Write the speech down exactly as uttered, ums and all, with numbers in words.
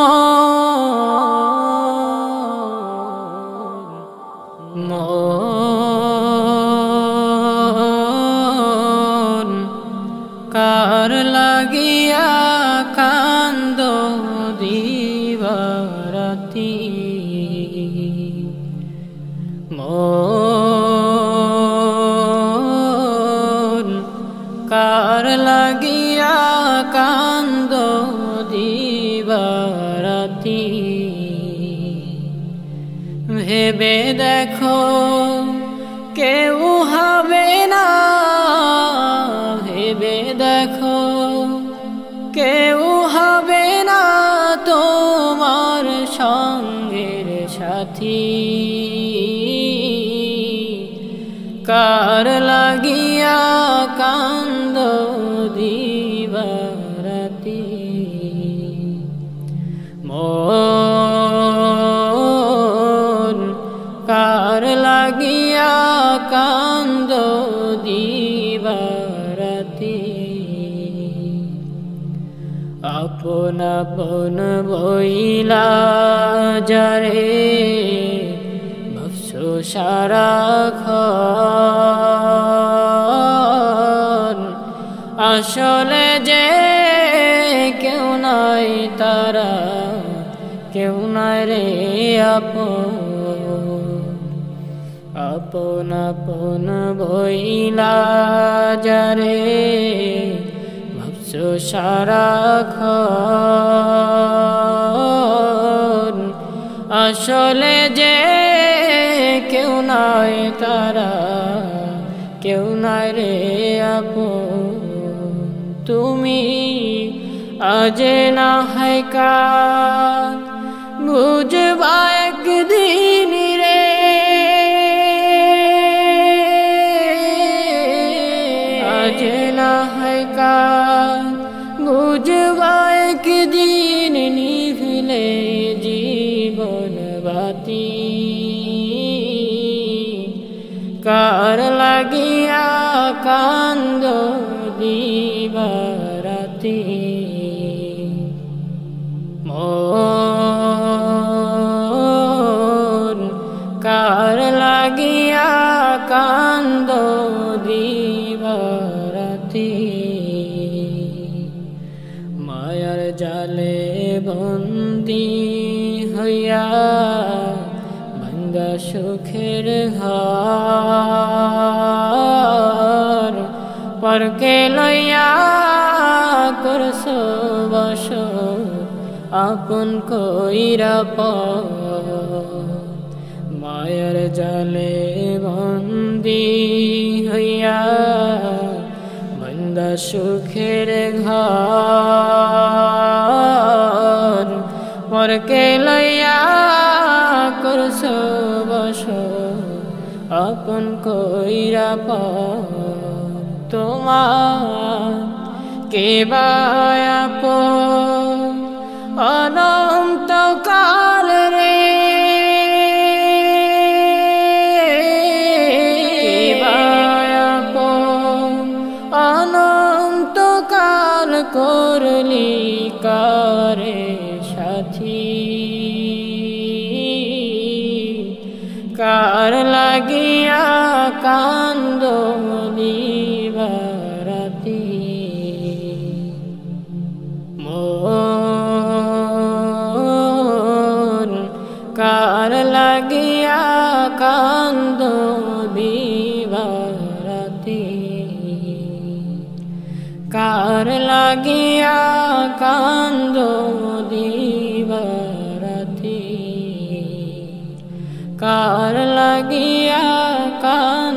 মন কার লাগিয়া কান্দো দিবারাতি মন কার লাগিয়া কান্দো দিবারাতি ভেবে দেখো কেউ হবে না, ভেবে দেখো কেউ হবে না তোমার সঙ্গের সাথী। কার লাগিয়া কান্দো দিবারাতি মন কার লাগিয়া কান্দো দিবারাতি। আপন আপন বইলা যারে ভাবছো সারাক্ষণ, আসলে যে কেউ নাই তারা, কেউ নাই রে আপন। আপন আপন বইলা যারে ভাবছো সারাক্ষণ, আসলে যে কেউ নাই তারা, কেউ নাই রে আপন। তুমি আজ না হয় কাল বুঝবা একদিন রে, আজ না হয় কাল বুঝবা একদিন নিভিলে জীবন বাতি। কার লাগিয়া কান্দো দিবারাতি মন কার লাগিয়া কান্দো দিবারাতি। মায়ার জালে বন্দী হইয়া ভাঙ্গা সুখের ঘর, পরকে লইয়া করছো বস আপন কইরা পর। মায়ার জালে বন্দী হইয়া ভাঙ্গা সুখের ঘর, পরকে লইয়া করছো বস আপন কইরা পর। তোমার কে বা আপন অনন্ত কাল রে, কে বা আপন অনন্ত কাল করলি কারে সাথী। কার লাগিয়া কান্দো দিবারাতি মন কার লাগিয়া কান্দো দিবারাতি। কার লাগিয়া কান্দো দিবারাতি, কার লাগিয়া কান্দো